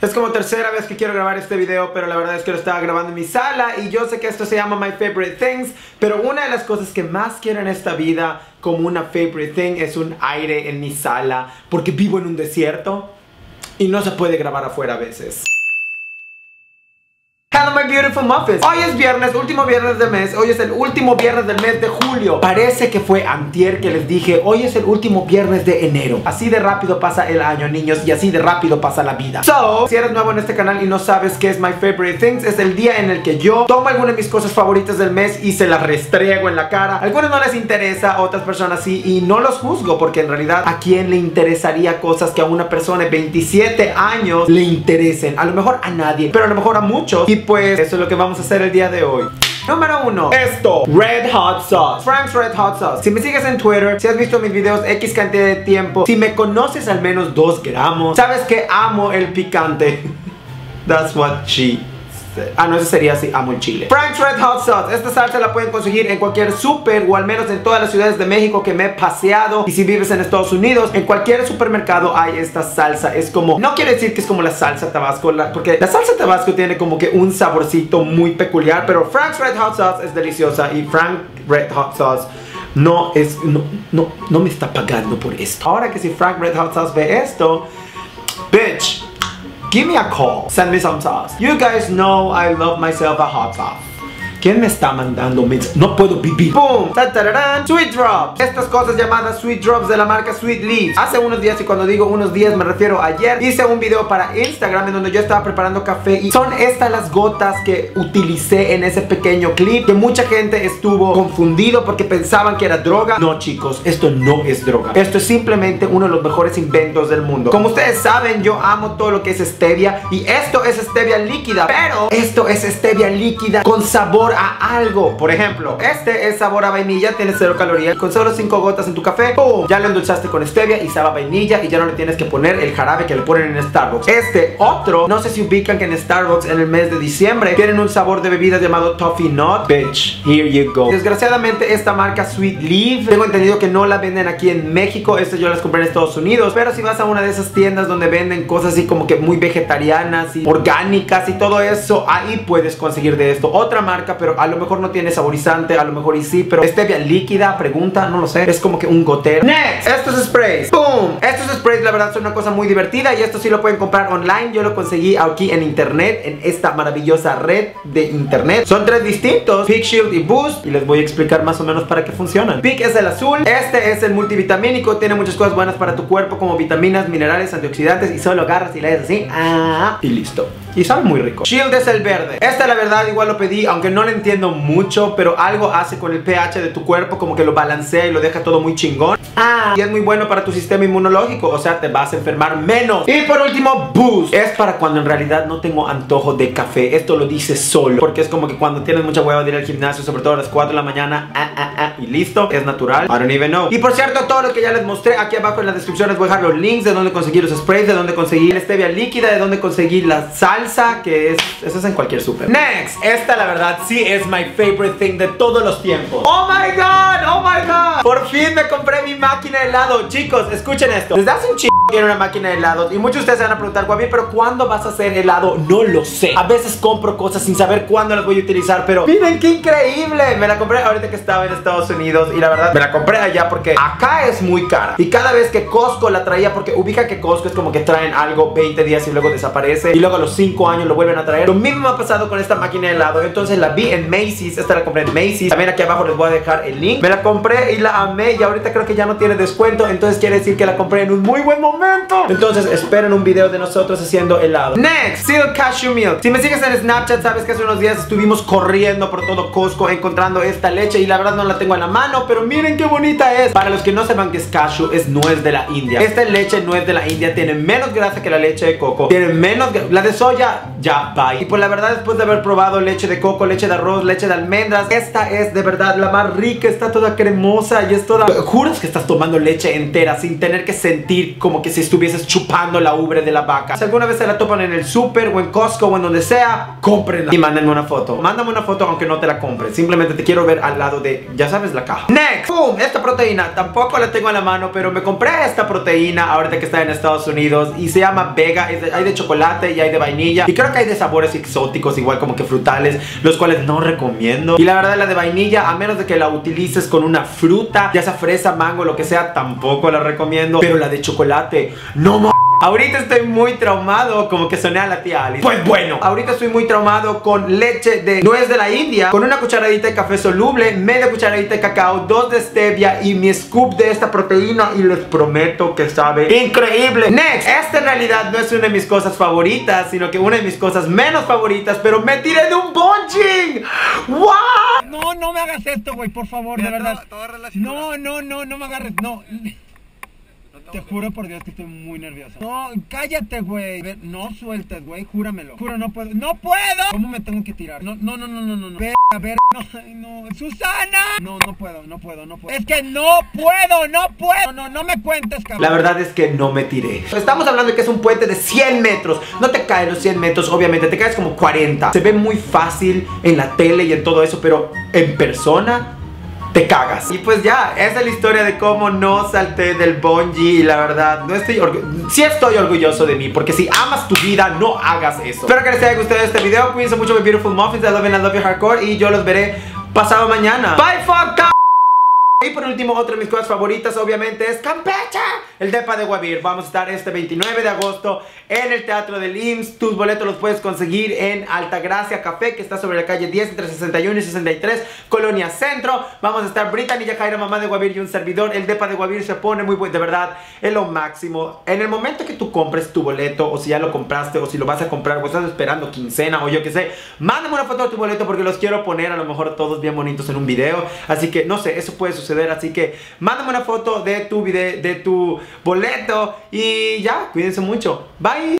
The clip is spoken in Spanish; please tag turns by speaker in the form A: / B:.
A: Es como tercera vez que quiero grabar este video, pero la verdad es que lo estaba grabando en mi sala y yo sé que esto se llama My Favorite Things, pero una de las cosas que más quiero en esta vida como una favorite thing es un aire en mi sala, porque vivo en un desierto y no se puede grabar afuera a veces. Hello my beautiful muffins. Hoy es viernes, último viernes del mes. Hoy es el último viernes del mes de julio. Parece que fue antier que les dije hoy es el último viernes de enero. Así de rápido pasa el año, niños, y así de rápido pasa la vida. So, si eres nuevo en este canal y no sabes qué es My Favorite Things, es el día en el que yo tomo alguna de mis cosas favoritas del mes y se las restriego en la cara. A algunos no les interesa, a otras personas sí, y no los juzgo, porque en realidad ¿a quién le interesaría cosas que a una persona de 27 años le interesen? A lo mejor a nadie, pero a lo mejor a muchos. Y pues eso es lo que vamos a hacer el día de hoy. Número 1. Esto, Red Hot Sauce, Frank's Red Hot Sauce. Si me sigues en Twitter, si has visto mis videos X cantidad de tiempo, si me conoces al menos 2 gramos, sabes que amo el picante. That's what she said. Ah, no, eso sería así, amo el chile. Frank's Red Hot Sauce. Esta salsa la pueden conseguir en cualquier súper, o al menos en todas las ciudades de México que me he paseado. Y si vives en Estados Unidos, en cualquier supermercado hay esta salsa. Es como, no quiere decir que es como la salsa Tabasco, porque la salsa Tabasco tiene como que un saborcito muy peculiar, pero Frank's Red Hot Sauce es deliciosa. Y Frank Red Hot Sauce no me está pagando por esto. Ahora que si Frank Red Hot Sauce ve esto, bitch, give me a call. Send me some sauce. You guys know I love myself a hot sauce. ¿Quién me está mandando mensajes? No puedo vivir. ¡Boom! ¡Tararán! Sweet Drops. Estas cosas llamadas Sweet Drops de la marca Sweet Leaves. Hace unos días, y cuando digo unos días me refiero a ayer, hice un video para Instagram en donde yo estaba preparando café. Y son estas las gotas que utilicé en ese pequeño clip, que mucha gente estuvo confundido porque pensaban que era droga. No, chicos, esto no es droga. Esto es simplemente uno de los mejores inventos del mundo. Como ustedes saben, yo amo todo lo que es stevia. Y esto es stevia líquida. Pero esto es stevia líquida con sabor a algo. Por ejemplo, este es sabor a vainilla, tiene 0 calorías. Con solo 5 gotas en tu café, ¡pum!, ya lo endulzaste con stevia y sabe a vainilla, y ya no le tienes que poner el jarabe que le ponen en Starbucks. Este otro, no sé si ubican que en Starbucks en el mes de diciembre tienen un sabor de bebidas llamado Toffee Nut. Bitch, here you go. Desgraciadamente esta marca Sweet Leaf, tengo entendido que no la venden aquí en México. Estas yo las compré en Estados Unidos. Pero si vas a una de esas tiendas donde venden cosas así como que muy vegetarianas y orgánicas y todo eso, ahí puedes conseguir de esto. Otra marca, pero a lo mejor no tiene saborizante, a lo mejor y sí, pero stevia líquida, pregunta, no lo sé, es como que un gotero. Next, estos sprays, boom. Estos sprays la verdad son una cosa muy divertida, y esto sí lo pueden comprar online. Yo lo conseguí aquí en internet, en esta maravillosa red de internet. Son 3 distintos, Peak, Shield y Boost, y les voy a explicar más o menos para qué funcionan. Peak es el azul, este es el multivitamínico, tiene muchas cosas buenas para tu cuerpo como vitaminas, minerales, antioxidantes, y solo agarras y le das así, y listo. Y sabe muy rico. Shield es el verde. Esta la verdad igual lo pedí, aunque no lo entiendo mucho, pero algo hace con el pH de tu cuerpo, como que lo balancea y lo deja todo muy chingón. Y es muy bueno para tu sistema inmunológico, o sea, te vas a enfermar menos. Y por último, Boost. Es para cuando en realidad no tengo antojo de café. Esto lo dice solo, porque es como que cuando tienes mucha hueva de ir al gimnasio, sobre todo a las 4 de la mañana, y listo, es natural. I don't even know. Y por cierto, todo lo que ya les mostré aquí abajo en la descripción, les voy a dejar los links de dónde conseguir los sprays, de dónde conseguir la stevia líquida, de dónde conseguir la salsa, que es, eso es en cualquier súper. Next, esta la verdad sí es my favorite thing de todos los tiempos. Oh my god, oh my god, por fin me compré mi máquina de helado. Chicos, escuchen esto. Desde hace un chingo quiero una máquina de helados, y muchos de ustedes se van a preguntar, Guavi, pero ¿cuándo vas a hacer helado? No lo sé. A veces compro cosas sin saber cuándo las voy a utilizar, pero miren qué increíble. Me la compré ahorita que estaba en Estados Unidos, y la verdad me la compré allá porque acá es muy cara. Y cada vez que Costco la traía, porque ubica que Costco es como que traen algo 20 días y luego desaparece, y luego a los 5 años lo vuelven a traer. Lo mismo me ha pasado con esta máquina de helado. Entonces la vi en Macy's, esta la compré en Macy's. También aquí abajo les voy a dejar el link. Me la compré y la amé, y ahorita creo que ya no tiene descuento, entonces quiere decir que la compré en un muy buen momento. Entonces esperen un video de nosotros haciendo helado. Next, Seal Cashew Milk. Si me sigues en Snapchat, sabes que hace unos días estuvimos corriendo por todo Costco encontrando esta leche, y la verdad no la tengo a la mano, pero miren qué bonita es. Para los que no sepan que es cashew, es nuez de la India. Esta leche nuez de la India tiene menos grasa que la leche de coco, tiene menos, la de soya, ya, bye. Y pues la verdad, después de haber probado leche de coco, leche de de arroz, leche de almendras. Esta es de verdad la más rica, está toda cremosa y es toda... Juras que estás tomando leche entera sin tener que sentir como que si estuvieses chupando la ubre de la vaca. Si alguna vez se la topan en el súper o en Costco o en donde sea, cómprenla y mándenme una foto. Mándame una foto aunque no te la compres. Simplemente te quiero ver al lado de, ya sabes, la caja. Next, boom, esta proteína tampoco la tengo en la mano, pero me compré esta proteína ahorita que está en Estados Unidos y se llama Vega. Hay de chocolate y hay de vainilla y creo que hay de sabores exóticos, igual como que frutales, los cuales no recomiendo. Y la verdad, la de vainilla, a menos de que la utilices con una fruta, ya sea fresa, mango, lo que sea, tampoco la recomiendo. Pero la de chocolate, no. Ahorita estoy muy traumado, como que soné a la tía Alice. Pues bueno, ahorita estoy muy traumado con leche de nuez de la India, con una cucharadita de café soluble, media cucharadita de cacao, 2 de stevia y mi scoop de esta proteína, y les prometo que sabe increíble. Next, esta en realidad no es una de mis cosas favoritas, sino que una de mis cosas menos favoritas, pero me tiré de un bungee. ¡Wow!
B: No, no me hagas esto, güey, por favor, mira, de verdad. No me agarres, no. Te juro por Dios que estoy muy nervioso. No, cállate, güey. No sueltes, güey, júramelo. Juro, no puedo. ¡No puedo! ¿Cómo me tengo que tirar? No. A ver, no, Susana. No puedo. Es que no puedo. No me cuentes, cabrón.
A: La verdad es que no me tiré. Estamos hablando de que es un puente de 100 metros. No te caes los 100 metros, obviamente, te caes como 40. Se ve muy fácil en la tele y en todo eso, pero en persona te cagas. Y pues ya, esa es la historia de cómo no salté del bungee. Y la verdad, sí estoy orgulloso de mí, porque si amas tu vida, no hagas eso. Espero que les haya gustado este video. Cuídense mucho, my beautiful muffins. I love you hardcore. Y yo los veré pasado mañana. Bye, fuck. Y por último, otra de mis cosas favoritas obviamente es Campeche, el depa de Guavir. Vamos a estar este 29 de agosto en el Teatro del IMSS. Tus boletos los puedes conseguir en Altagracia Café, que está sobre la calle 10 entre 61 y 63, Colonia Centro. Vamos a estar Brittany Yajaira, mamá de Guavir, y un servidor. El depa de Guavir se pone muy bueno, de verdad, es lo máximo. En el momento que tú compres tu boleto, o si ya lo compraste, o si lo vas a comprar, o estás esperando quincena, o yo qué sé, mándame una foto de tu boleto porque los quiero poner a lo mejor todos bien bonitos en un video. Así que no sé, eso puede suceder. Así que mándame una foto de tu boleto y ya, cuídense mucho. Bye.